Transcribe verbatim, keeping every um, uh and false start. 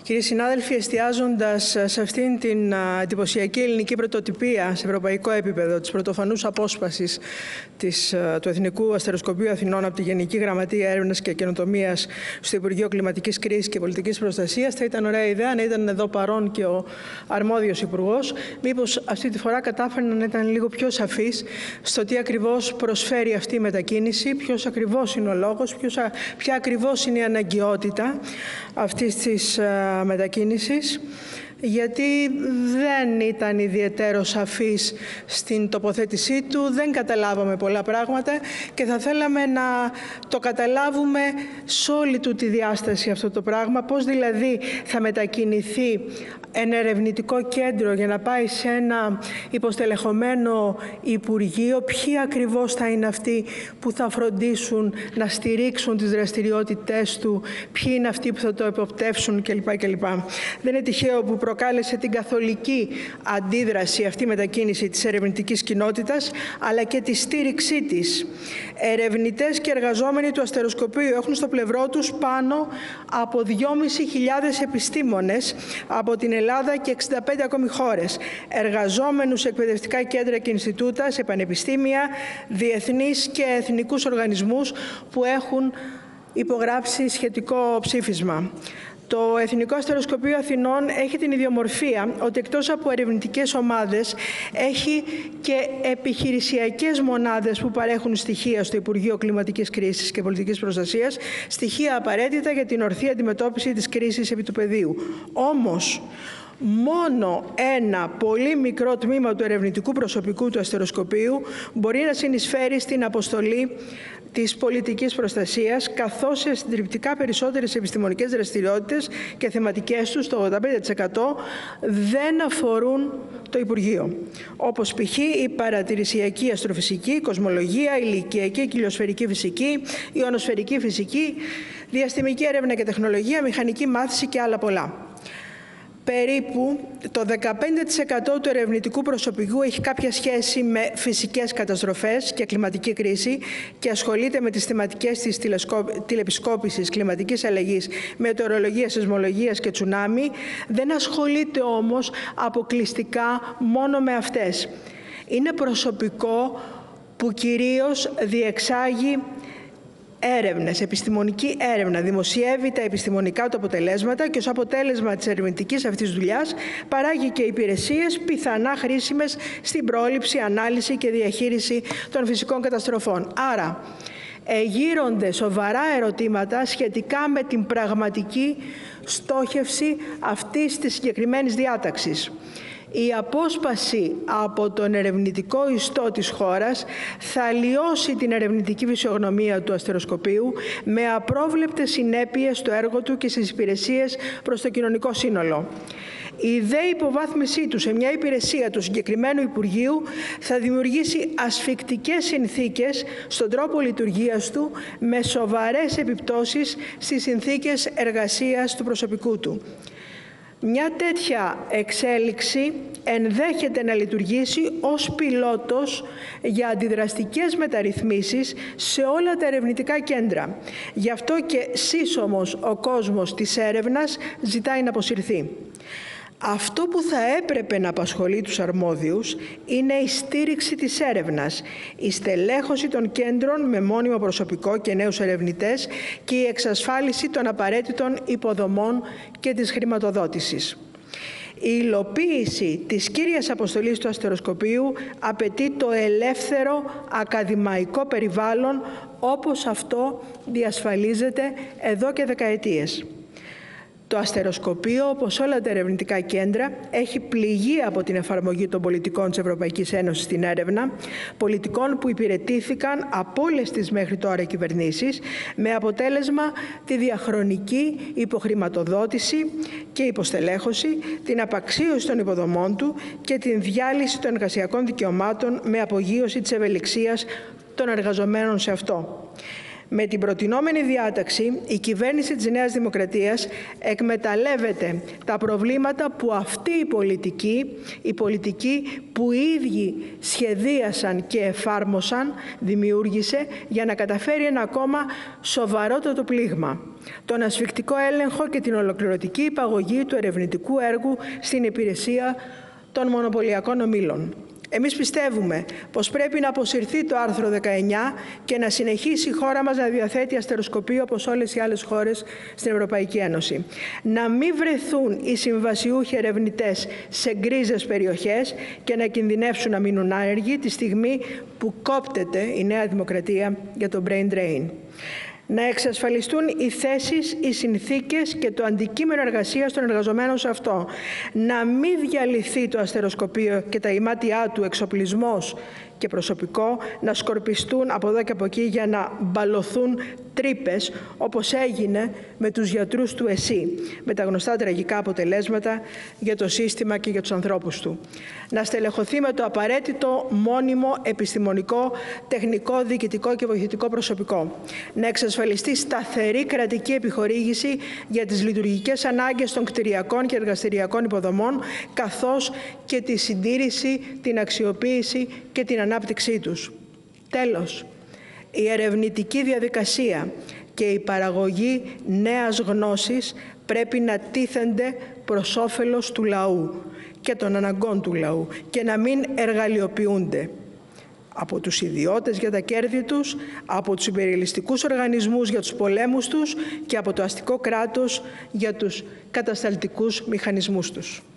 Κύριοι συνάδελφοι, εστιάζοντας σε αυτήν την εντυπωσιακή ελληνική πρωτοτυπία σε ευρωπαϊκό επίπεδο της πρωτοφανούς απόσπασης της, του Εθνικού Αστεροσκοπείου Αθηνών από τη Γενική Γραμματεία Έρευνας και Καινοτομίας στο Υπουργείο Κλιματικής Κρίσης και Πολιτικής Προστασίας, θα ήταν ωραία ιδέα να ήταν εδώ παρόν και ο αρμόδιος υπουργός. Μήπως αυτή τη φορά κατάφερε να ήταν λίγο πιο σαφής στο τι ακριβώς προσφέρει αυτή η μετακίνηση, ποιος ακριβώς είναι ο λόγος, ποιος, ποια ακριβώς είναι η αναγκαιότητα αυτής της μετακίνησης, γιατί δεν ήταν ιδιαίτερο σαφής στην τοποθέτησή του, δεν καταλάβαμε πολλά πράγματα και θα θέλαμε να το καταλάβουμε σε όλη του τη διάσταση αυτό το πράγμα, πώς δηλαδή θα μετακινηθεί ένα ερευνητικό κέντρο για να πάει σε ένα υποστελεχωμένο Υπουργείο, ποιοι ακριβώς θα είναι αυτοί που θα φροντίσουν να στηρίξουν τις δραστηριότητές του, ποιοι είναι αυτοί που θα το εποπτεύσουν κλπ. κλπ. Δεν είναι τυχαίο που προκάλεσε την καθολική αντίδραση αυτή η μετακίνηση της ερευνητικής κοινότητας, αλλά και τη στήριξή της. Ερευνητές και εργαζόμενοι του αστεροσκοπείου έχουν στο πλευρό τους πάνω από δυόμισι χιλιάδες επιστήμονες από την Ελλάδα και εξήντα πέντε ακόμη χώρες, εργαζόμενους σε εκπαιδευτικά κέντρα και Ινστιτούτα, σε πανεπιστήμια, διεθνείς και εθνικούς οργανισμούς που έχουν υπογράψει σχετικό ψήφισμα. Το Εθνικό Αστεροσκοπείο Αθηνών έχει την ιδιομορφία ότι εκτός από ερευνητικές ομάδες έχει και επιχειρησιακές μονάδες που παρέχουν στοιχεία στο Υπουργείο Κλιματικής Κρίσης και Πολιτικής Προστασίας, στοιχεία απαραίτητα για την ορθή αντιμετώπιση της κρίσης επί του πεδίου. Όμως, μόνο ένα πολύ μικρό τμήμα του ερευνητικού προσωπικού του αστεροσκοπείου μπορεί να συνεισφέρει στην αποστολή της πολιτικής προστασίας, καθώς σε συντριπτικά περισσότερες επιστημονικές δραστηριότητες και θεματικές τους, το ογδόντα πέντε τοις εκατό, δεν αφορούν το Υπουργείο. Όπως π.χ. η παρατηρησιακή αστροφυσική, η κοσμολογία, η ηλικιακή και ηλιοσφαιρική φυσική, η ιονοσφαιρική φυσική, διαστημική έρευνα και τεχνολογία, μηχανική μάθηση και άλλα πολλά. Περίπου το δεκαπέντε τοις εκατό του ερευνητικού προσωπικού έχει κάποια σχέση με φυσικές καταστροφές και κλιματική κρίση και ασχολείται με τις θεματικές της τηλεπισκόπησης, κλιματικής αλλαγής, μετεωρολογίας, σεισμολογίας και τσουνάμι. Δεν ασχολείται όμως αποκλειστικά μόνο με αυτές. Είναι προσωπικό που κυρίως διεξάγει έρευνες, επιστημονική έρευνα, δημοσιεύει τα επιστημονικά του αποτελέσματα και ως αποτέλεσμα της ερευνητικής αυτής δουλειάς παράγει και υπηρεσίες πιθανά χρήσιμες στην πρόληψη, ανάλυση και διαχείριση των φυσικών καταστροφών. Άρα, εγείρονται σοβαρά ερωτήματα σχετικά με την πραγματική στόχευση αυτής της συγκεκριμένης διάταξης. Η απόσπαση από τον ερευνητικό ιστό της χώρας θα αλλοιώσει την ερευνητική φυσιογνωμία του αστεροσκοπείου με απρόβλεπτες συνέπειες στο έργο του και στις υπηρεσίες προς το κοινωνικό σύνολο. Η δε υποβάθμισή του σε μια υπηρεσία του συγκεκριμένου Υπουργείου θα δημιουργήσει ασφικτικές συνθήκες στον τρόπο λειτουργίας του με σοβαρές επιπτώσεις στις συνθήκες εργασίας του προσωπικού του. Μια τέτοια εξέλιξη ενδέχεται να λειτουργήσει ως πιλότος για αντιδραστικές μεταρρυθμίσεις σε όλα τα ερευνητικά κέντρα. Γι' αυτό και σύσσωμος ο κόσμος της έρευνας ζητάει να αποσυρθεί. Αυτό που θα έπρεπε να απασχολεί τους αρμόδιους είναι η στήριξη της έρευνας, η στελέχωση των κέντρων με μόνιμο προσωπικό και νέους ερευνητές και η εξασφάλιση των απαραίτητων υποδομών και της χρηματοδότησης. Η υλοποίηση της κύριας αποστολής του αστεροσκοπείου απαιτεί το ελεύθερο ακαδημαϊκό περιβάλλον όπως αυτό διασφαλίζεται εδώ και δεκαετίες. Το αστεροσκοπείο, όπως όλα τα ερευνητικά κέντρα, έχει πληγεί από την εφαρμογή των πολιτικών της Ευρωπαϊκής Ένωσης στην έρευνα, πολιτικών που υπηρετήθηκαν από όλες τις μέχρι τώρα κυβερνήσεις, με αποτέλεσμα τη διαχρονική υποχρηματοδότηση και υποστελέχωση, την απαξίωση των υποδομών του και την διάλυση των εργασιακών δικαιωμάτων με απογείωση της ευελιξίας των εργαζομένων σε αυτό. Με την προτινόμενη διάταξη, η κυβέρνηση της Νέας Δημοκρατίας εκμεταλλεύεται τα προβλήματα που αυτή η πολιτική, η πολιτική που οι ίδιοι σχεδίασαν και εφάρμοσαν, δημιούργησε για να καταφέρει ένα ακόμα σοβαρότερο πλήγμα. τον ασφικτικό έλεγχο και την ολοκληρωτική υπαγωγή του ερευνητικού έργου στην υπηρεσία των μονοπωλιακών ομίλων. Εμείς πιστεύουμε πως πρέπει να αποσυρθεί το άρθρο δεκαεννιά και να συνεχίσει η χώρα μας να διαθέτει αστεροσκοπείο όπως όλες οι άλλες χώρες στην Ευρωπαϊκή Ένωση. Να μην βρεθούν οι συμβασιούχοι ερευνητές σε γκρίζες περιοχές και να κινδυνεύσουν να μείνουν άνεργοι τη στιγμή που κόπτεται η Νέα Δημοκρατία για το brain drain. Να εξασφαλιστούν οι θέσεις, οι συνθήκες και το αντικείμενο εργασίας των εργαζομένων σε αυτό. Να μην διαλυθεί το αστεροσκοπείο και τα ημάτια του εξοπλισμός και προσωπικό να σκορπιστούν από εδώ και από εκεί για να μπαλωθούν τρύπες, όπως έγινε με τους γιατρούς του ΕΣΥ, με τα γνωστά τραγικά αποτελέσματα για το σύστημα και για τους ανθρώπους του. Να στελεχωθεί με το απαραίτητο μόνιμο επιστημονικό, τεχνικό, διοικητικό και βοηθητικό προσωπικό. Να εξασφαλιστεί σταθερή κρατική επιχορήγηση για τις λειτουργικές ανάγκες των κτηριακών και εργαστηριακών υποδομών, καθώς και τη συντήρηση, την αξιοποίηση και την ανάπτυξή τους. Τέλος, η ερευνητική διαδικασία και η παραγωγή νέας γνώσης πρέπει να τίθενται προς όφελος του λαού και των αναγκών του λαού και να μην εργαλειοποιούνται από τους ιδιώτες για τα κέρδη τους, από τους υπεριαλιστικούς οργανισμούς για τους πολέμους τους και από το αστικό κράτος για τους κατασταλτικούς μηχανισμούς τους.